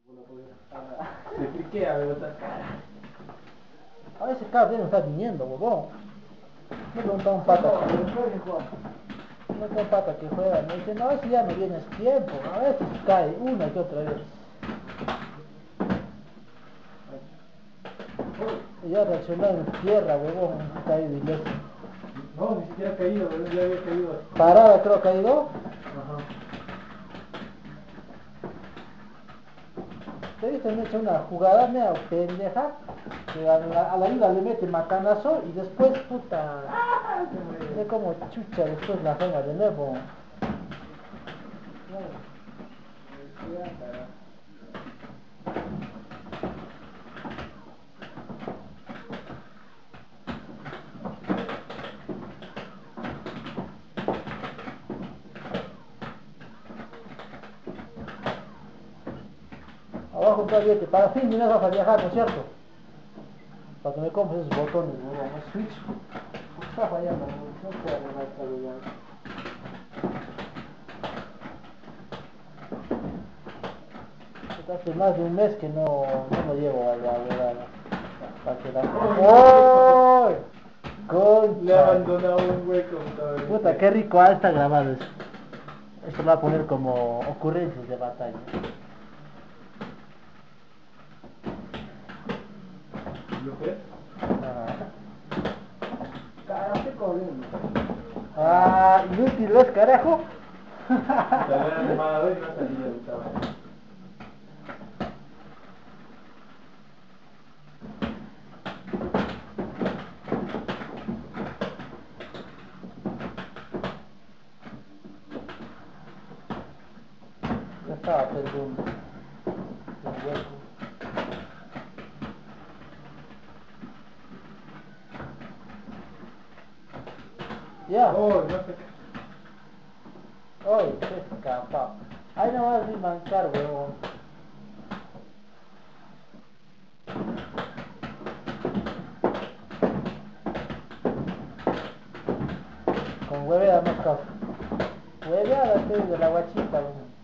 Se friquea, veo esta cara. A veces cada vez no está viniendo, huevón. Me pregunta un pata no, un pata que juega, me dice, no, ese ya no viene es tiempo, a veces cae una que otra vez. Y ya reaccionó en tierra, huevón, caído ileso. No, ni siquiera ha caído, pero ya había caído. Parada creo que ha ido. Ajá. Te viste, me hecho una jugada media pendeja, que a la liga le mete macanazo y después, puta, ve como chucha después la juega de nuevo. Abajo está billete, para fin de mes vas a viajar, ¿no es cierto? Para que me compres esos botones, huevón, el switch. Está fallando, no puedo arreglar esta huevada. Hace más de un mes que no lo llevo a la huevada. Para que la... ¡Oh! Concha. Le ha abandonado un hueco. Puta, qué rico está grabado eso. Esto lo va a poner como ocurrencias de batalla. ¿Lo ves? Carajo, corriendo. Ah, inútil, ¿ves, carajo? Se había animado y no salía el chaval. Ya estaba perdiendo el hueco. Ya. Oh, no sé. Oye, qué escapado. Ahí no vas a mancar, huevón. Con hueveada más causa. Hueveada, de la guachita, huevón.